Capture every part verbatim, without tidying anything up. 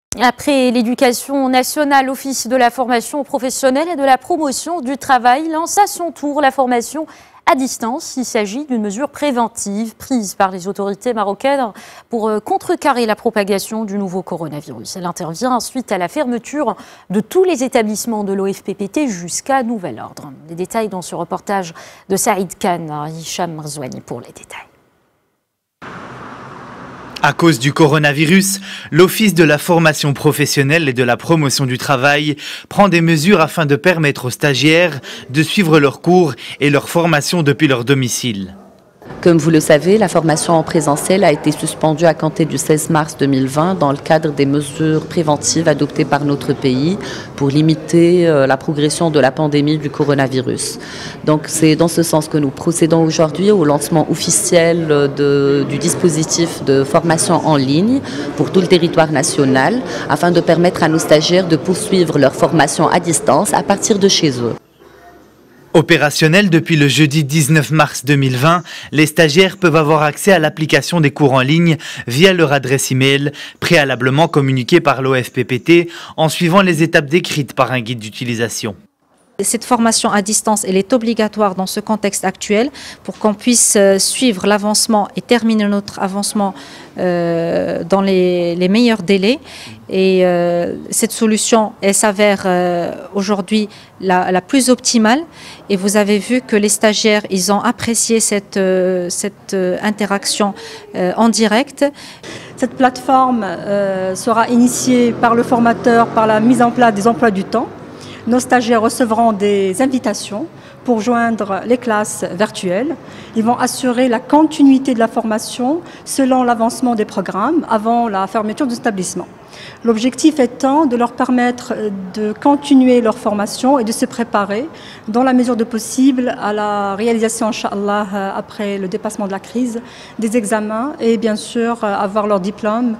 Après l'éducation nationale, l'Office de la formation professionnelle et de la promotion du travail lance à son tour la formation à distance. Il s'agit d'une mesure préventive prise par les autorités marocaines pour contrecarrer la propagation du nouveau coronavirus. Elle intervient suite à la fermeture de tous les établissements de l'O F P P T jusqu'à nouvel ordre. Les détails dans ce reportage de Saïd Khan, Hicham Marzouani pour les détails. À cause du coronavirus, l'Office de la formation professionnelle et de la promotion du travail prend des mesures afin de permettre aux stagiaires de suivre leurs cours et leur formation depuis leur domicile. Comme vous le savez, la formation en présentiel a été suspendue à compter du seize mars deux mille vingt dans le cadre des mesures préventives adoptées par notre pays pour limiter la progression de la pandémie du coronavirus. Donc c'est dans ce sens que nous procédons aujourd'hui au lancement officiel de, du dispositif de formation en ligne pour tout le territoire national afin de permettre à nos stagiaires de poursuivre leur formation à distance à partir de chez eux. Opérationnel depuis le jeudi dix-neuf mars deux mille vingt, les stagiaires peuvent avoir accès à l'application des cours en ligne via leur adresse e-mail, préalablement communiquée par l'O F P P T en suivant les étapes décrites par un guide d'utilisation. Cette formation à distance, elle est obligatoire dans ce contexte actuel pour qu'on puisse suivre l'avancement et terminer notre avancement euh, dans les, les meilleurs délais. Et euh, cette solution, elle s'avère euh, aujourd'hui la, la plus optimale. Et vous avez vu que les stagiaires, ils ont apprécié cette, euh, cette euh, interaction euh, en direct. Cette plateforme euh, sera initiée par le formateur, par la mise en place des emplois du temps. Nos stagiaires recevront des invitations pour joindre les classes virtuelles. Ils vont assurer la continuité de la formation selon l'avancement des programmes avant la fermeture de l'établissement. L'objectif étant de leur permettre de continuer leur formation et de se préparer dans la mesure de possible à la réalisation, Inch'Allah, après le dépassement de la crise, des examens et bien sûr avoir leur diplôme.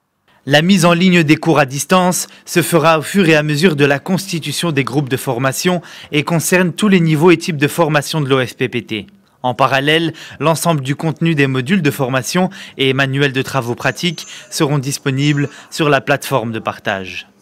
La mise en ligne des cours à distance se fera au fur et à mesure de la constitution des groupes de formation et concerne tous les niveaux et types de formation de l'O F P P T. En parallèle, l'ensemble du contenu des modules de formation et manuels de travaux pratiques seront disponibles sur la plateforme de partage.